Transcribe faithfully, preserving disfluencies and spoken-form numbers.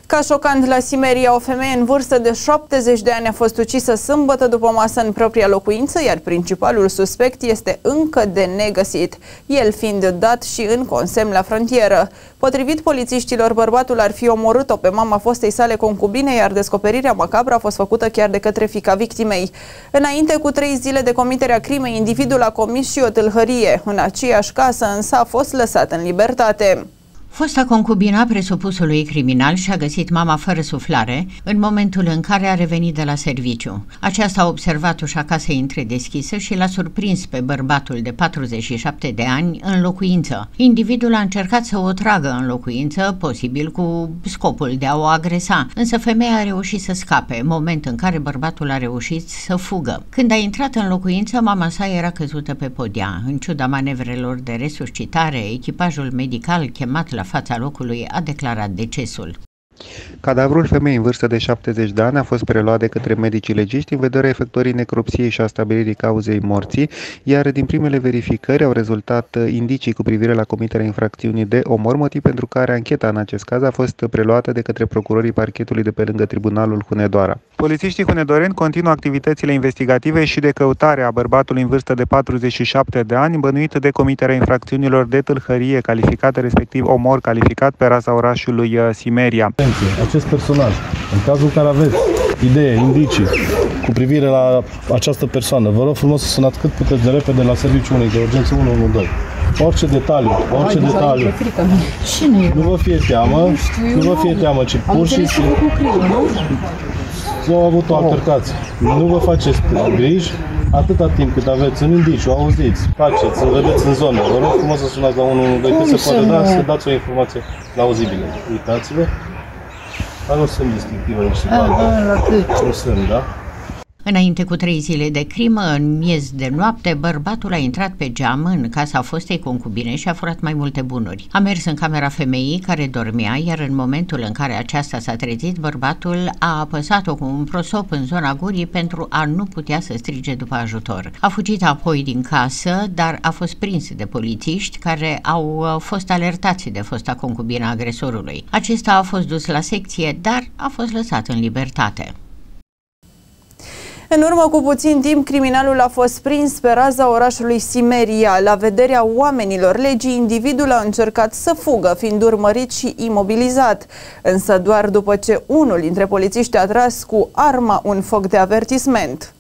Ca șocant, la Simeria, o femeie în vârstă de șaptezeci de ani a fost ucisă sâmbătă după masă în propria locuință, iar principalul suspect este încă de negăsit, el fiind dat și în consemn la frontieră. Potrivit polițiștilor, bărbatul ar fi omorât-o pe mama fostei sale concubine, iar descoperirea macabră a fost făcută chiar de către fiica victimei. Înainte cu trei zile de comiterea crimei, individul a comis și o tâlhărie. În aceeași casă însă a fost lăsat în libertate. Fosta concubina presupusului criminal și-a găsit mama fără suflare în momentul în care a revenit de la serviciu. Aceasta a observat ușa casei întredeschisă și l-a surprins pe bărbatul de patruzeci și șapte de ani în locuință. Individul a încercat să o tragă în locuință, posibil cu scopul de a o agresa, însă femeia a reușit să scape, moment în care bărbatul a reușit să fugă. Când a intrat în locuință, mama sa era căzută pe podea. În ciuda manevrelor de resuscitare, echipajul medical chemat la fața locului a declarat decesul. Cadavrul femeii în vârstă de șaptezeci de ani a fost preluat de către medicii legiști în vederea efectuării necropsiei și a stabilirii cauzei morții, iar din primele verificări au rezultat indicii cu privire la comiterea infracțiunii de omor, motiv pentru care ancheta în acest caz a fost preluată de către procurorii parchetului de pe lângă Tribunalul Hunedoara. Polițiștii hunedoreni continuă activitățile investigative și de căutare a bărbatului în vârstă de patruzeci și șapte de ani, bănuit de comiterea infracțiunilor de tâlhărie calificată, respectiv omor calificat, pe raza orașului Simeria. Acest personaj, în cazul în care aveți idee, indicii cu privire la această persoană, vă rog frumos să sunați cât puteți de repede la serviciul unic de urgență unu unu doi. Orice detaliu, orice Ai, detaliu. Nu vă fie teamă, nu, știu, nu vă fie teamă, ci pur și simplu au avut o altercație. Nu vă faceți griji atâta timp cât aveți un indiciu, auziți, faceți, îl vedeți în zonă. Vă rog frumos să sunați la unu unu doi, că se poate da, să dați o informație plauzibilă. Uitați-vă. Dar nu sunt distinctive niște bani. Nu sunt, da? Înainte cu trei zile de crimă, în miez de noapte, bărbatul a intrat pe geam în casa fostei concubine și a furat mai multe bunuri. A mers în camera femeii care dormea, iar în momentul în care aceasta s-a trezit, bărbatul a apăsat-o cu un prosop în zona gurii pentru a nu putea să strige după ajutor. A fugit apoi din casă, dar a fost prins de polițiști care au fost alertați de fosta concubină a agresorului. Acesta a fost dus la secție, dar a fost lăsat în libertate. În urmă cu puțin timp, criminalul a fost prins pe raza orașului Simeria. La vederea oamenilor legii, individul a încercat să fugă, fiind urmărit și imobilizat. Însă doar după ce unul dintre polițiști a tras cu arma un foc de avertisment.